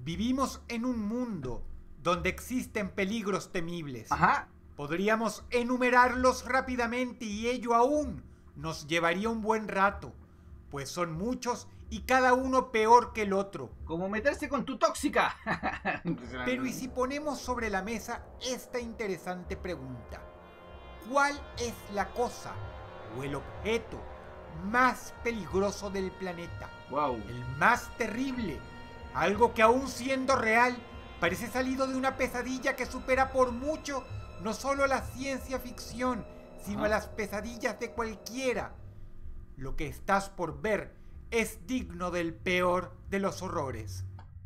Vivimos en un mundo donde existen peligros temibles. Ajá. Podríamos enumerarlos rápidamente y ello aún nos llevaría un buen rato, pues son muchos y cada uno peor que el otro. Como meterse con tu tóxica. Pero ¿y si ponemos sobre la mesa esta interesante pregunta? ¿Cuál es la cosa o el objeto más peligroso del planeta? Wow. El más terrible. Algo que aún siendo real, parece salido de una pesadilla que supera por mucho no solo la ciencia ficción, sino a las pesadillas de cualquiera. Lo que estás por ver es digno del peor de los horrores.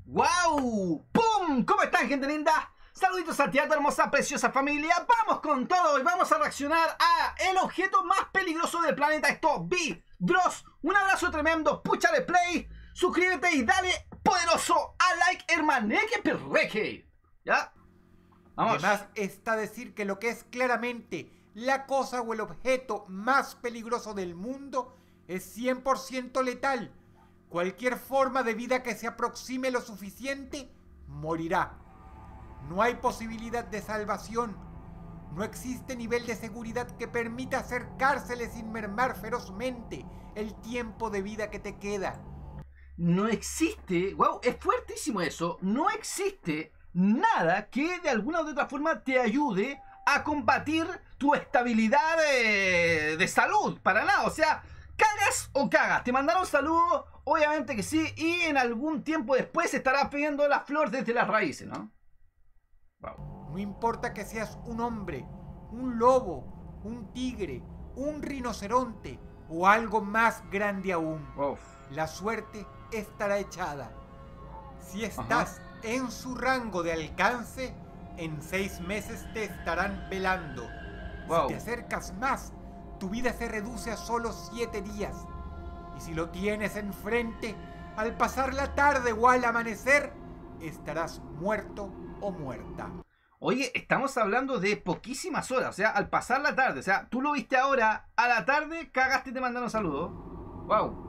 ¡Wow! ¡Pum! ¿Cómo están, gente linda? Saluditos a ti, a tu hermosa, preciosa familia. Vamos con todo y vamos a reaccionar a el objeto más peligroso del planeta. Esto, Dross. Un abrazo tremendo, púchale play, suscríbete y dale poderoso a like, hermaneque perreque. ¿Ya? Vamos. Además está decir que lo que es claramente la cosa o el objeto más peligroso del mundo es 100% letal. Cualquier forma de vida que se aproxime lo suficiente morirá. No hay posibilidad de salvación. No existe nivel de seguridad que permita acercársele sin mermar ferozmente el tiempo de vida que te queda. No existe, wow, es fuertísimo eso. No existe nada que de alguna u otra forma te ayude a combatir tu estabilidad de salud. Para nada, o sea, cagas o cagas. Te mandaron saludos, obviamente que sí, y en algún tiempo después estarás pidiendo la flor desde las raíces, ¿no? Wow. No importa que seas un hombre, un lobo, un tigre, un rinoceronte o algo más grande aún. Uf. La suerte estará echada. Si estás en su rango de alcance, en 6 meses te estarán velando. Wow. Si te acercas más, tu vida se reduce a solo 7 días. Y si lo tienes enfrente, al pasar la tarde o al amanecer, estarás muerto o muerta. Oye, estamos hablando de poquísimas horas, o sea, al pasar la tarde, o sea, tú lo viste ahora, a la tarde, cagaste y te mandaron saludos. Wow.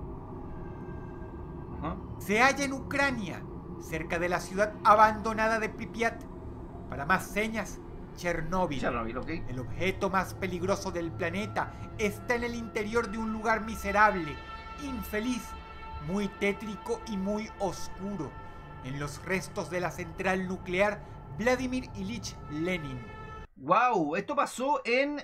Se halla en Ucrania, cerca de la ciudad abandonada de Pripyat. Para más señas, Chernóbil. Chernóbil, ok. El objeto más peligroso del planeta está en el interior de un lugar miserable, infeliz, muy tétrico y muy oscuro, en los restos de la central nuclear Vladimir Ilich Lenin. Wow, esto pasó en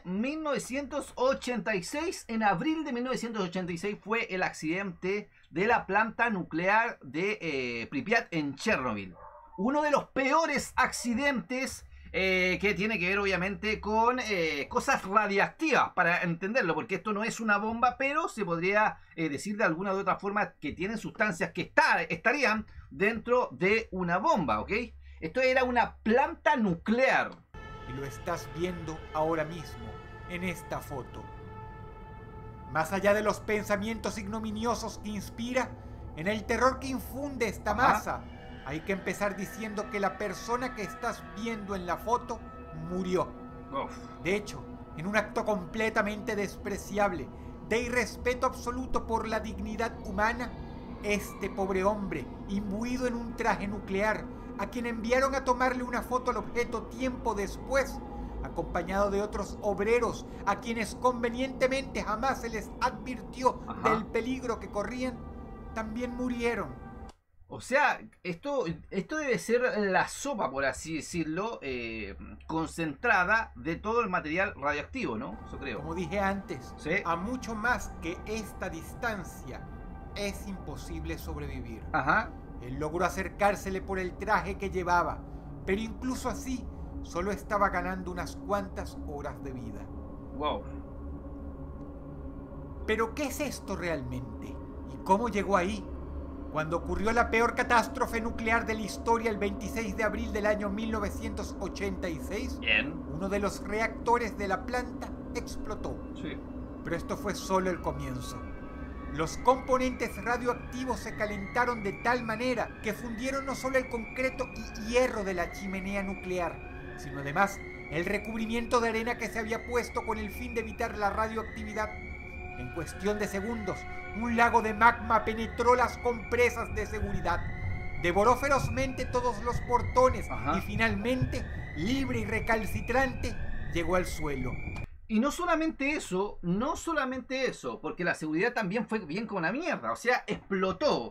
1986. En abril de 1986 fue el accidente de la planta nuclear de Pripyat en Chernóbil. Uno de los peores accidentes que tiene que ver obviamente con cosas radiactivas, para entenderlo, porque esto no es una bomba, pero se podría decir de alguna u otra forma que tienen sustancias que estarían dentro de una bomba, ¿ok? Esto era una planta nuclear. Y lo estás viendo ahora mismo, en esta foto. Más allá de los pensamientos ignominiosos que inspira, en el terror que infunde esta masa, hay que empezar diciendo que la persona que estás viendo en la foto murió. De hecho, en un acto completamente despreciable, de irrespeto absoluto por la dignidad humana, este pobre hombre, imbuido en un traje nuclear, a quien enviaron a tomarle una foto al objeto tiempo después, acompañado de otros obreros a quienes convenientemente jamás se les advirtió del peligro que corrían, también murieron. O sea, esto debe ser la sopa, por así decirlo, concentrada de todo el material radioactivo, ¿no? Eso creo. Como dije antes, ¿sí? A mucho más que esta distancia es imposible sobrevivir. Él logró acercársele por el traje que llevaba, pero incluso así solo estaba ganando unas cuantas horas de vida. Wow. ¿Pero qué es esto realmente? ¿Y cómo llegó ahí? Cuando ocurrió la peor catástrofe nuclear de la historia el 26 de abril del año 1986, uno de los reactores de la planta explotó. Sí. Pero esto fue solo el comienzo. Los componentes radioactivos se calentaron de tal manera que fundieron no solo el concreto y hierro de la chimenea nuclear, sino además el recubrimiento de arena que se había puesto con el fin de evitar la radioactividad. En cuestión de segundos, un lago de magma penetró las compresas de seguridad. devoró ferozmente todos los portones Ajá. y finalmente, libre y recalcitrante, llegó al suelo. Y no solamente eso, porque la seguridad también fue bien con una mierda. O sea, explotó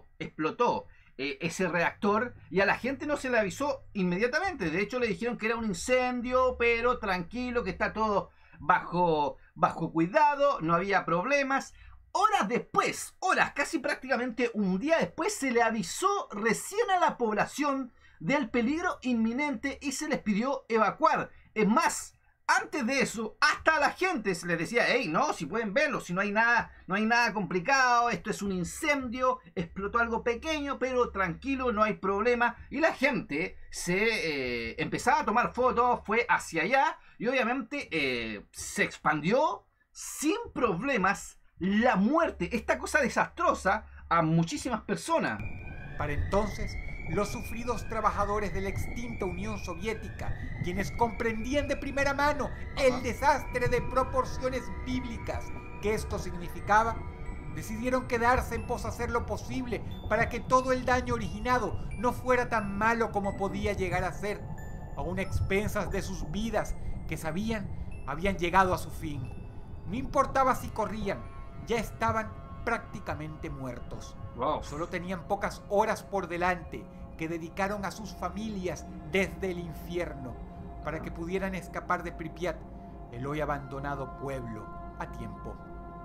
ese reactor y a la gente no se le avisó inmediatamente. De hecho, le dijeron que era un incendio, pero tranquilo, que está todo bajo cuidado, no había problemas. Horas después, casi prácticamente un día después, se le avisó recién a la población del peligro inminente y se les pidió evacuar. Es más, antes de eso, hasta a la gente se les decía, hey, no, si pueden verlo, si no hay nada complicado, esto es un incendio, explotó algo pequeño, pero tranquilo, no hay problema. Y la gente se empezaba a tomar fotos, fue hacia allá y obviamente se expandió sin problemas la muerte, esta cosa desastrosa, a muchísimas personas. Para entonces, los sufridos trabajadores de la extinta Unión Soviética, quienes comprendían de primera mano el desastre de proporciones bíblicas que esto significaba, decidieron quedarse en pos de hacer lo posible para que todo el daño originado no fuera tan malo como podía llegar a ser, aun a expensas de sus vidas que sabían habían llegado a su fin. No importaba si corrían, ya estaban prácticamente muertos. Wow. Solo tenían pocas horas por delante que dedicaron a sus familias desde el infierno para que pudieran escapar de Pripyat, el hoy abandonado pueblo, a tiempo.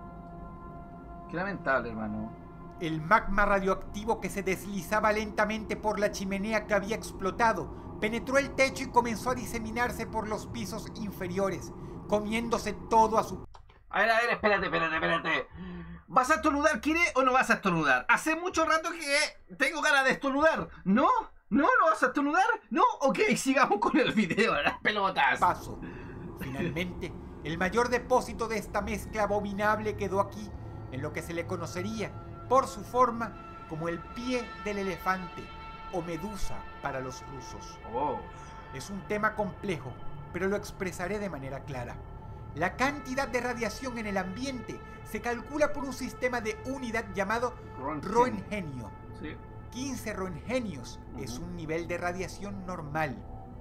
Qué lamentable, hermano. El magma radioactivo que se deslizaba lentamente por la chimenea que había explotado penetró el techo y comenzó a diseminarse por los pisos inferiores, comiéndose todo a su... A ver, espérate. ¿Vas a estornudar, Kire, o no vas a estornudar? Hace mucho rato que tengo ganas de estornudar. ¿No? ¿No vas a estornudar? ¿No? Ok, sigamos con el video, las pelotas. Paso. Finalmente, el mayor depósito de esta mezcla abominable quedó aquí, en lo que se le conocería, por su forma, como el pie del elefante, o medusa para los rusos. Oh. Es un tema complejo, pero lo expresaré de manera clara. La cantidad de radiación en el ambiente se calcula por un sistema de unidad llamado Roentgenio. Sí. 15 roentgenios es un nivel de radiación normal.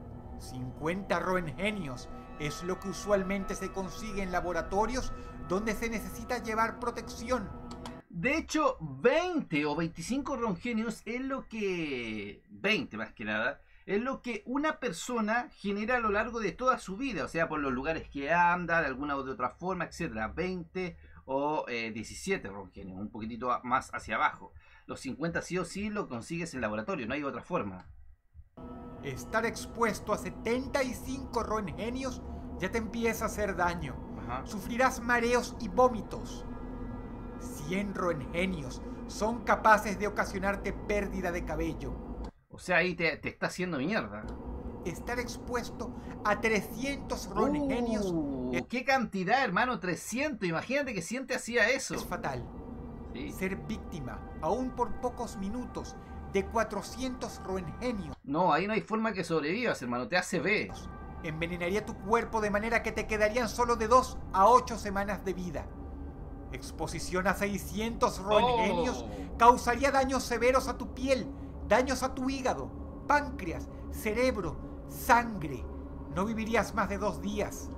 50 roentgenios es lo que usualmente se consigue en laboratorios donde se necesita llevar protección. De hecho, 20 o 25 roentgenios es lo que... 20 más que nada... es lo que una persona genera a lo largo de toda su vida, o sea, por los lugares que anda, de alguna u otra forma, etcétera. 20 o 17 roentgenios, un poquitito más hacia abajo. Los 50 sí o sí lo consigues en laboratorio, no hay otra forma. Estar expuesto a 75 roentgenios ya te empieza a hacer daño. Ajá. Sufrirás mareos y vómitos. 100 roentgenios son capaces de ocasionarte pérdida de cabello. O sea, ahí te está haciendo mierda. Estar expuesto a 300 roentgenios ¡Qué cantidad, hermano! 300. Imagínate que siente hacía eso. es fatal. Sí. Ser víctima, aún por pocos minutos, de 400 roentgenios No, ahí no hay forma que sobrevivas, hermano. Te hace ver. envenenaría tu cuerpo de manera que te quedarían solo de 2 a 8 semanas de vida. Exposición a 600 roentgenios causaría daños severos a tu piel, daños a tu hígado, páncreas, cerebro, sangre. No vivirías más de 2 días.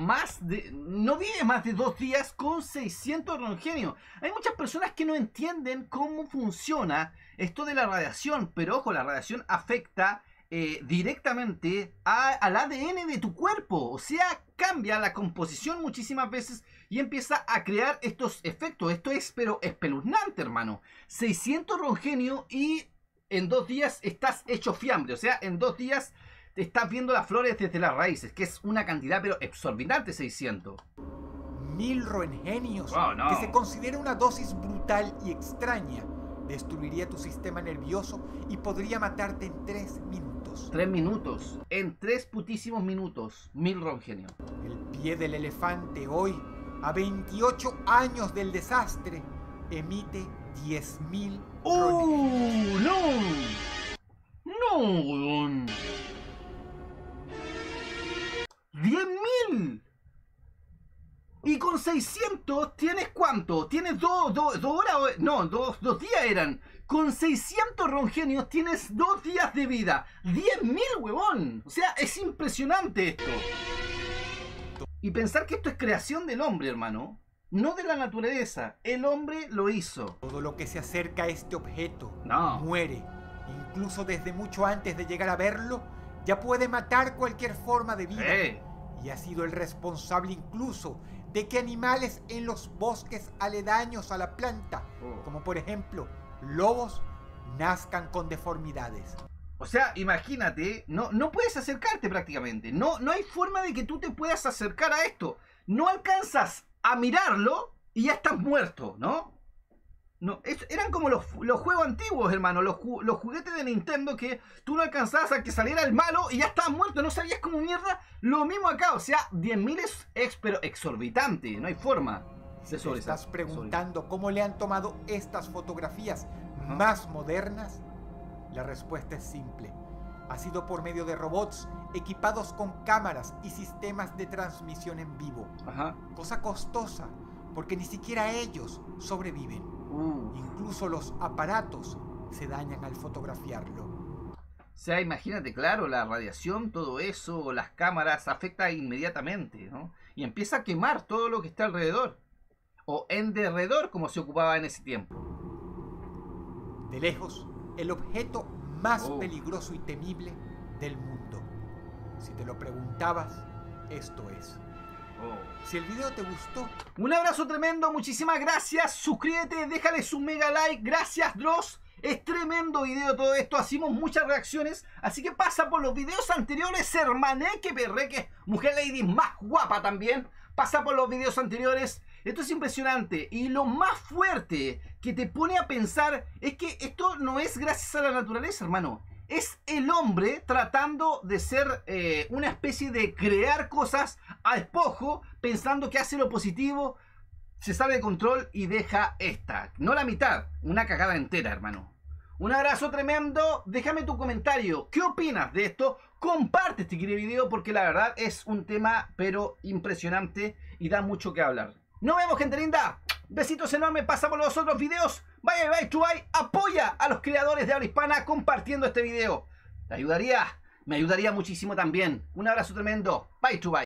No vive más de 2 días con 600 roentgenios. Hay muchas personas que no entienden cómo funciona esto de la radiación, pero ojo, la radiación afecta directamente al ADN de tu cuerpo, o sea, cambia la composición muchísimas veces y empieza a crear estos efectos. Esto es pero espeluznante, hermano. 600 roentgenios y en 2 días estás hecho fiambre, o sea, en 2 días te estás viendo las flores desde las raíces, que es una cantidad pero exorbitante. 600. 1000 roentgenios, Oh, no. que se considera una dosis brutal y extraña, destruiría tu sistema nervioso y podría matarte en 3 minutos. 3 minutos. En 3 putísimos minutos. 1000 roentgenios. El pie del elefante hoy, a 28 años del desastre, emite 10.000 roentgenios. ¡No! ¡No, weón! ¡10.000! Y con 600 tienes ¿cuánto? Tienes 2 horas, no, 2 días eran. con 600 rongenios tienes 2 días de vida. 10.000, huevón. O sea, es impresionante esto. Y pensar que esto es creación del hombre, hermano. No de la naturaleza. El hombre lo hizo. Todo lo que se acerca a este objeto No. muere. Incluso desde mucho antes de llegar a verlo, ya puede matar cualquier forma de vida. Y ha sido el responsable incluso de que animales en los bosques aledaños a la planta, como por ejemplo lobos, nazcan con deformidades. O sea, imagínate, no puedes acercarte prácticamente. No hay forma de que tú te puedas acercar a esto. No alcanzas a mirarlo y ya estás muerto, ¿no? Eran como los juegos antiguos, hermano. Los juguetes de Nintendo que tú no alcanzabas a que saliera el malo y ya estabas muerto. No sabías cómo mierda. Lo mismo acá. O sea, 10.000 es pero exorbitante. No hay forma. Si te estás preguntando cómo le han tomado estas fotografías más modernas, la respuesta es simple. Ha sido por medio de robots equipados con cámaras y sistemas de transmisión en vivo. Cosa costosa, porque ni siquiera ellos sobreviven. Incluso los aparatos se dañan al fotografiarlo. O sea, imagínate, claro, la radiación, todo eso, las cámaras, afecta inmediatamente, ¿no? Y empieza a quemar todo lo que está alrededor. O en derredor, como se ocupaba en ese tiempo. De lejos, el objeto más peligroso y temible del mundo. Si te lo preguntabas, esto es. Si el video te gustó, un abrazo tremendo, muchísimas gracias. Suscríbete, déjale su mega like. Gracias, Dross. Es tremendo video todo esto. Hacemos muchas reacciones. Así que pasa por los videos anteriores. Hermaneque Perreque, mujer lady más guapa también. Pasa por los videos anteriores. Esto es impresionante. Y lo más fuerte que te pone a pensar es que esto no es gracias a la naturaleza, hermano. Es el hombre tratando de ser una especie de crear cosas a despojo, pensando que hace lo positivo, se sale de control y deja esta. No la mitad, una cagada entera, hermano. Un abrazo tremendo, déjame tu comentario. ¿Qué opinas de esto? Comparte este video porque la verdad es un tema pero impresionante y da mucho que hablar. Nos vemos, gente linda. Besitos enormes, pasa por los otros videos. Bye, bye, to bye. Apoya a los creadores de habla hispana compartiendo este video. Me ayudaría muchísimo también. Un abrazo tremendo. Bye, to bye.